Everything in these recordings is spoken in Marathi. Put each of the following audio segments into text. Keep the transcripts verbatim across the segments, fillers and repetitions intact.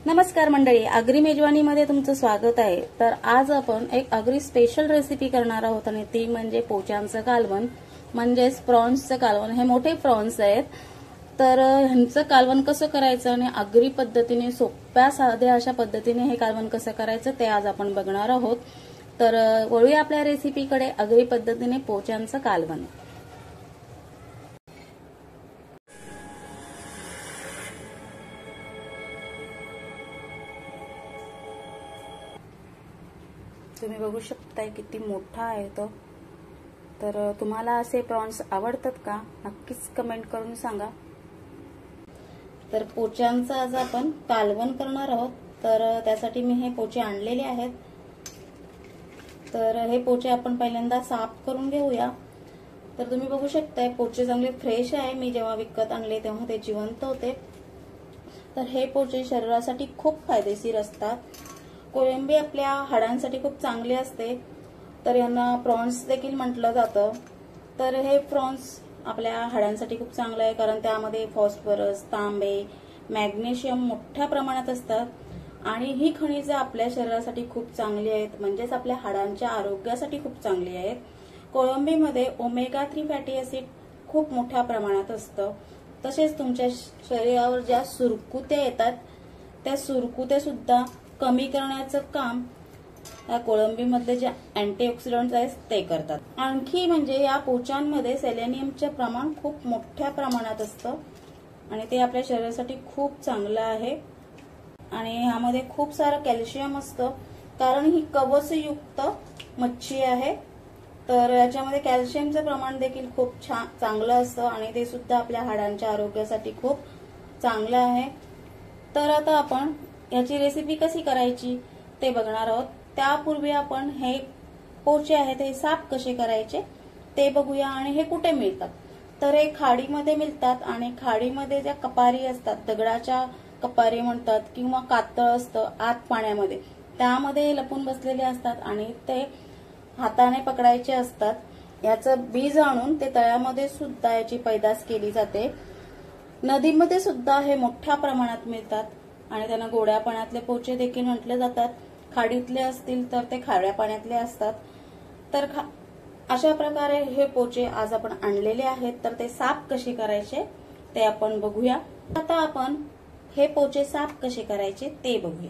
नमस्कार मंडळी, आगरी मेजवानीमध्ये तुमचं स्वागत आहे। तर आज आपण एक आगरी स्पेशल रेसिपी करणार आहोत आणि ती म्हणजे पोच्यांचं कालवण म्हणजेच प्रॉन्सचं कालवण। हे मोठे प्रॉन्स आहेत, तर ह्यांचं कालवण कसं करायचं आणि आगरी पद्धतीने सोप्या साध्या अशा पद्धतीने हे कालवण कसं करायचं ते आज आपण बघणार आहोत। तर वळूया आपल्या रेसिपीकडे, आगरी पद्धतीने पोच्यांचं कालवण। तुम्ही बघू शकताय किती मोठा आहे तो। तर तुम्हाला असे प्रॉन्स आवडतात का? नक्कीच कमेंट करून सांगा। तर पोच्यांचं आज आपण कालवण करणार आहोत, तर त्यासाठी मी हे पोचे आणलेले आहेत। तर हे पोचे आपण पहिल्यांदा साफ करून घेऊया। तर तुम्ही बघू शकताय पोचे चांगले फ्रेश आहे। मी जेव्हा विकत आणले तेव्हा ते जिवंत होते। तर हे पोचे शरीरासाठी खूप फायदेशीर असतात। कोळंबी आपल्या हाडांसाठी खूप चांगली असते, तर यांना प्रॉन्स देखील म्हटलं जातं। तर हे प्रॉन्स आपल्या हाडांसाठी खूप चांगलं आहे, कारण त्यामध्ये फॉस्फरस, तांबे, मॅग्नेशियम मोठ्या प्रमाणात असतात आणि ही खनिजे आपल्या शरीरासाठी खूप चांगली आहेत, म्हणजेच आपल्या हाडांच्या आरोग्यासाठी खूप चांगली आहेत। कोळंबीमध्ये ओमेगा थ्री फॅटी ऍसिड खूप मोठ्या प्रमाणात असतं। तसेच तुमच्या शरीरावर ज्या सुरकुत्या येतात त्या सुरकुत्या सुद्धा कमी करण्याचं काम या कोळंबीमधले जे अँटीऑक्सिडंट्स आहेत ते करतात। आणखी म्हणजे या पोच्यांमध्ये सेलेनियमचे प्रमाण खूप मोठ्या प्रमाणात असतं आणि ते आपल्या शरीरासाठी खूप चांगलं आहे। आणि ह्यामध्ये खूप सारं कॅल्शियम असतं, कारण ही कवचयुक्त मच्छी आहे। तर याच्यामध्ये कॅल्शियमचं प्रमाण देखील खूप छान चांगलं असतं आणि ते सुद्धा आपल्या हाडांच्या आरोग्यासाठी खूप चांगलं आहे। तर आता आपण याची रेसिपी कशी करायची ते बघणार आहोत। त्यापूर्वी आपण हे पोचे आहेत हे साफ कसे करायचे ते बघूया। आणि हे कुठे मिळतात? तर हे खाडीमध्ये मिळतात आणि खाडीमध्ये ज्या कपारी असतात, दगडाच्या कपारी म्हणतात किंवा कातळ असतं आत पाण्यामध्ये, त्यामध्ये लपून बसलेले असतात आणि ते हाताने पकडायचे असतात। याचं बीज आणून ते तळ्यामध्ये सुद्धा याची पैदास केली जाते। नदीमध्ये सुद्धा हे मोठ्या प्रमाणात मिळतात आणि त्यांना गोड्या पाण्यातले पोचे देखील म्हटले जातात। खाडीतले असतील तर ते खाऱ्या पाण्यातले असतात। तर अशा प्रकारे हे पोचे आज आपण आणलेले आहेत। तर ते साफ कसे करायचे ते आपण बघूया। आता आपण हे पोचे साफ कसे करायचे ते बघूया।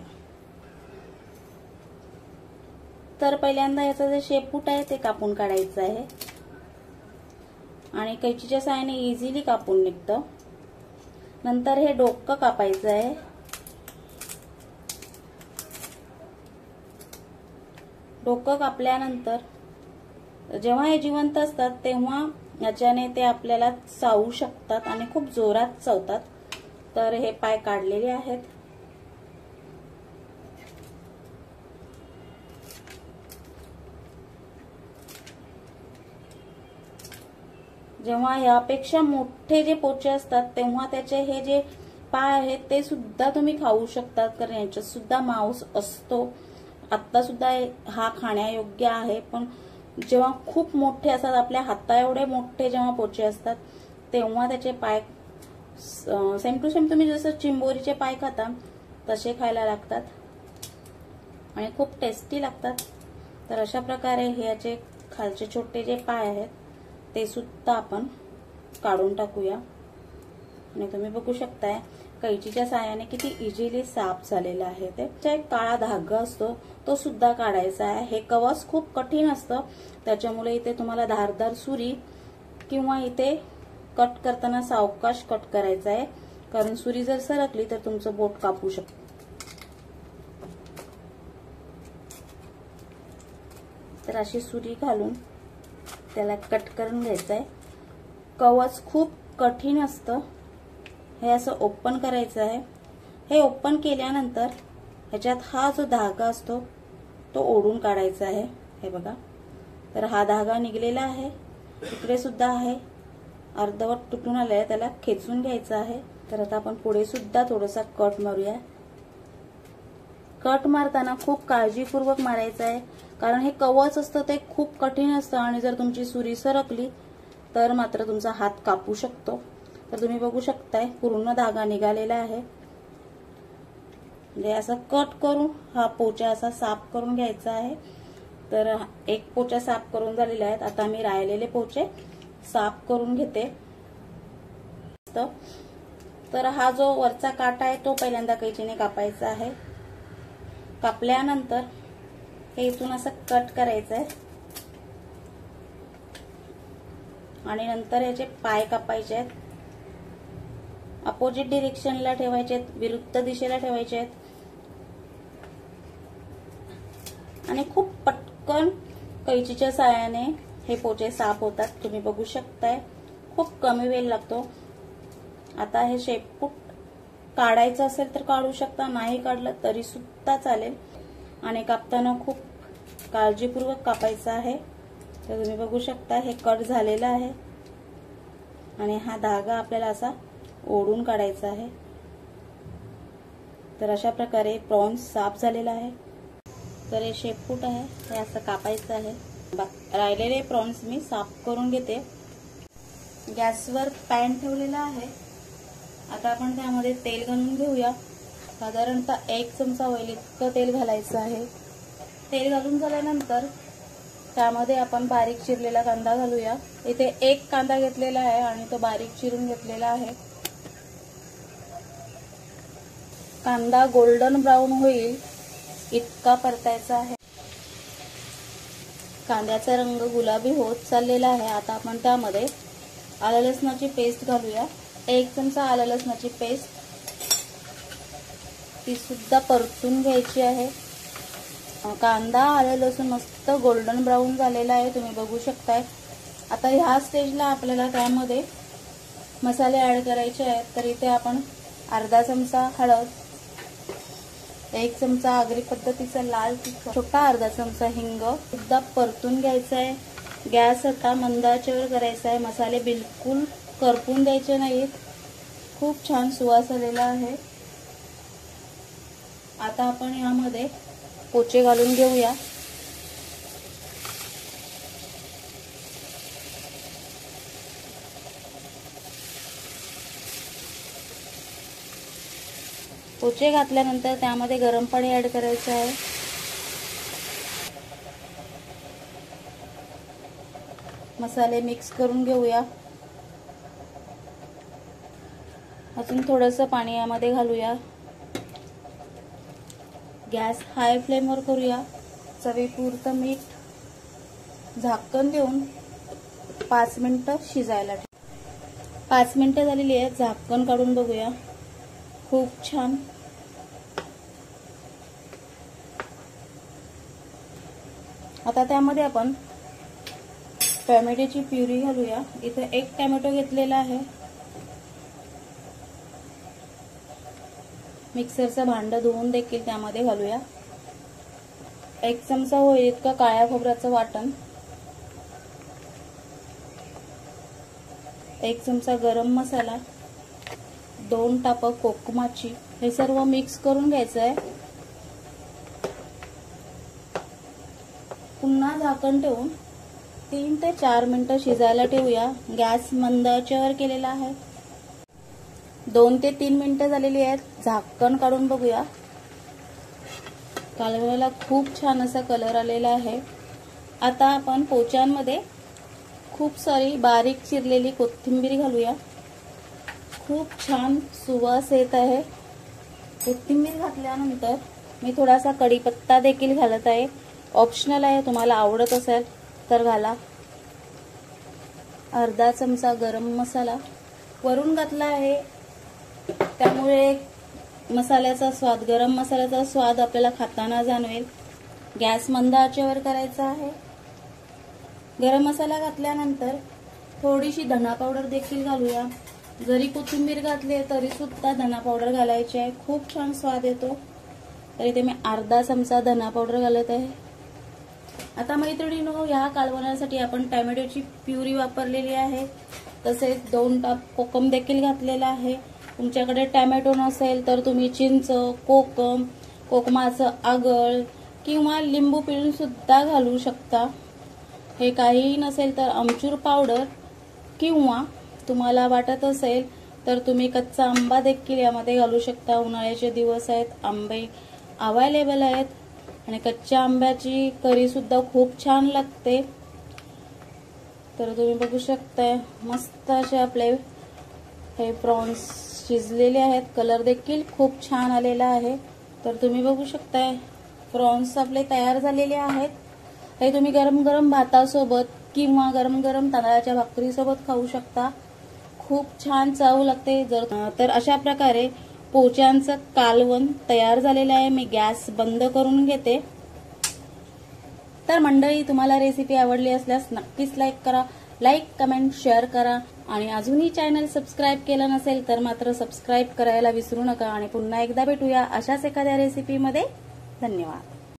तर पहिल्यांदा याचा जे शेपूट आहे ते कापून काढायचं आहे आणि कैचीच्या सहाय्याने इझिली कापून निघतं। नंतर हे डोकं कापायचं आहे। डोकं कापल्यानंतर जेव्हा हे जिवंत असतात तेव्हा याच्याने ते आपल्याला चावू शकतात आणि खूप जोरात चावतात। तर हे पाय काढलेले आहेत। जेव्हा यापेक्षा मोठे जे पोचे असतात तेव्हा त्याचे हे जे पाय आहेत ते सुद्धा तुम्ही खाऊ शकतात, कारण याच्यात सुद्धा मांस असतो। आता सुद्धा हा खाण्यायोग्य आहे, पण जेव्हा खूप मोठे असतात, आपल्या हाता एवढे मोठे जेव्हा पोचे असतात तेव्हा त्याचे पाय सेम टू सेम तुम्ही जसं चिंबोरीचे पाय खाता तसे खायला लागतात आणि खूप टेस्टी लागतात। तर अशा प्रकारे हे याचे खालचे छोटे जे पाय आहेत ते सुद्धा आपण काढून टाकूया। आणि तुम्ही बघू शकताय कैचीच्या साहाय्याने किती इझिली साफ झालेला आहे। ते एक काळा धागा असतो तो सुद्धा काढायचा आहे। हे कवच खूप कठीण असतं, त्याच्यामुळे इथे तुम्हाला धारदार सुरी किंवा इथे कट करताना सावकाश कट करायचा आहे, कारण सुरी जर सरकली तर तुमचं बोट कापू शकतो। तर अशी सुरी घालून त्याला कट करून घ्यायचं आहे। कवच खूप कठीण असतं। हे असं ओपन करायचं आहे। हे ओपन केल्यानंतर ह्याच्यात हा जो धागा असतो तो ओढून काढायचा आहे। हे बघा, तर हा धागा निघलेला आहे, इकडे सुद्धा आहे, अर्धवट तुटून आलाय, त्याला खेचून घ्यायचं आहे। तर आता आपण पुढे सुद्धा थोडासा कट मारूया। कट मारताना खूप काळजीपूर्वक मारायचं आहे, कारण हे कवच असतं ते खूप कठीण असतं आणि जर तुमची सुरी सरकली तर मात्र तुमचा हात कापू शकतो। तर तुम्ही बघू शकताय पूर्ण धागा निघालेला आहे। म्हणजे असं कट करून हा पोचा असा साफ करून घ्यायचा आहे। तर एक पोचा साफ करून झालेला आहे। आता मी राहिलेले पोचे साफ करून घेते। तर हा जो वरचा काटा आहे तो पहिल्यांदा कैचीने कापायचा आहे। कापल्यानंतर हे इथून असं कट करायचं आहे आणि नंतर याचे पाय कापायचे आहेत। अपोजिट डिरेक्शनला ठेवायचे आहेत, विरुद्ध दिशेला ठेवायचे आहेत आणि खूप पटकन कैचीच्या साहाय्याने हे पोचे साफ होतात। तुम्ही बघू शकताय खूप कमी वेळ लागतो। आता हे शेपूट काढायचं असेल तर काढू शकता, नाही काढलं तरी सुद्धा चालेल आणि कापताना खूप काळजीपूर्वक कापायचं आहे। तर तुम्ही बघू शकता हे कट झालेलं आहे आणि हा धागा आपल्याला असा ओढून काढायचा आहे। तर अशा प्रकारे प्रॉन्स साफ झालेला आहे। तर हे शेपूट आहे हे असं कापायचं आहे। राहिलेले प्रॉन्स मी साफ करून घेते। गॅसवर पॅन ठेवलेला आहे। आता आपण त्यामध्ये तेल घालून घेऊया। साधारणतः एक चमचा होईल इतकं तेल घालायचं आहे। तेल घालून झाल्यानंतर त्यामध्ये आपण बारीक चिरलेला कांदा घालूया। इथे एक कांदा घेतलेला आहे आणि तो बारीक चिरून घेतलेला आहे। कांदा गोल्डन ब्राऊन होईल इतका परतायचा आहे। कांद्याचा रंग गुलाबी होत चाललेला आहे। आता आपण त्यामध्ये आलं लसणाची पेस्ट घालूया। एक चमचा आलं लसणाची पेस्ट ती सुद्धा परतून घ्यायची आहे। कांदा आलं लसूण मस्त गोल्डन ब्राऊन झालेला आहे, तुम्ही बघू शकताय। आता ह्या स्टेजला आपल्याला त्यामध्ये मसाले ऍड करायचे आहेत। तर इथे आपण अर्धा चमचा हळद, एक चमचा आगरी पद्धतीचा लाल तिखट, छोटा अर्धा चमचा हिंग सुद्धा परतून घ्यायचा आहे। गॅस आता मंद आचेवर करायचा आहे। मसाले बिलकुल करपून द्यायचे नाहीत। खूप छान सुवास आलेला आहे। आता आपण यामध्ये पोचे घालून घेऊया। पोचे घातल्यानंतर त्यामध्ये गरम पाणी ऍड करायचं आहे। मसाले मिक्स करून घेऊया। अजून थोडंसं पाणी यामध्ये घालूया। गॅस हाय फ्लेमवर करूया। चवीपुरतं मीठ, झाकण देऊन पाच मिनिटं शिजायला ठेवू। पाच मिनिटं झालेली आहेत, झाकण काढून बघूया। खूप छान आता त्यामध्ये आपण टोमॅटोची प्युरी घालूया। इथे एक टोमॅटो घेतलेला आहे। मिक्सरचं भांडं धुवून देखील त्यामध्ये घालूया। एक चमचा होईल इतकं काळ्या खोबऱ्याचं वाटण, एक चमचा गरम मसाला, दोन टापं कोकमाची, हे सर्व मिक्स करून घ्यायचं आहे। पुन्हा झाकण ठेवून तीन ते चार मिनिटं शिजायला ठेवूया। गॅस मंद आचेवर केलेला आहे। दोन ते तीन मिनिटं झालेली आहेत, झाकण काढून बघूया। कालवणाला खूप छान असा कलर आलेला आहे। आता आपण पोच्यांमध्ये खूप सारी बारीक चिरलेली कोथिंबीर घालूया। खूप छान सुवास येत आहे। कोथिंबीर घातल्यानंतर मी थोडासा कढीपत्ता देखील घालत आहे। ऑप्शनल आहे, तुम्हाला आवडत असेल तर घाला। अर्धा चमचा गरम मसाला वरून घातला आहे, त्यामुळे मसाल्याचा स्वाद, गरम मसाल्याचा स्वाद आपल्याला खाताना जाणवेल। गॅस मंद आचेवर करायचा आहे। गरम मसाला घातल्यानंतर थोडीशी धना पावडर देखील घालूया। जरी कोथिंबीर घातली तरी सुद्धा धना पावडर घालायची आहे, खूप छान स्वाद येतो। तर इथे मी अर्धा चमचा धना पावडर घालत आहे। आता मैत्रिणींनो, या कालवणासाठी आपण टोमॅटोची प्युरी वापरलेली आहे। तसेच दोन टाप कोकम देखील घातलेला आहे। तुमच्याकडे टोमॅटो नसेल तर तुम्ही चिंच, कोकम, कोकमाचं आगळ किंवा लिंबू पिळून सुद्धा घालू शकता। हे काहीही नसेल तर आमचूर पावडर किंवा तुम्हाला वाटत असेल तर तुम्ही कच्चा आंबा देखील यामध्ये घालू शकता. उन्हाळ्याचे दिवस आहेत, आंबे अवेलेबल आहेत आणि कच्च्या आंब्याची करी सुद्धा खूप छान लागते. तर तुम्ही बघू शकताय मस्त असे आपले हे प्रॉन्स शिजलेले आहेत. कलर देखील खूप छान आलेला आहे. तर तुम्ही बघू शकताय प्रॉन्स आपले तयार झालेले आहेत. हे तुम्ही गरम गरम भातासोबत किंवा गरम गरम तांदळाच्या भाकरीसोबत खाऊ शकता. खूप छान चव लागते. जर तर अशा प्रकारे पोच्यांचं कालवण तयार झालेलं आहे. मी गॅस बंद करून घेते. तर मंडळी, तुम्हाला रेसिपी आवडली असल्यास नक्कीच लाईक करा. लाईक, कमेंट, शेअर करा आणि अजूनही चॅनल सबस्क्राईब केलं नसेल तर मात्र सबस्क्राईब करायला विसरू नका. आणि पुन्हा एकदा भेटूया अशाच एखाद्या रेसिपीमध्ये. धन्यवाद.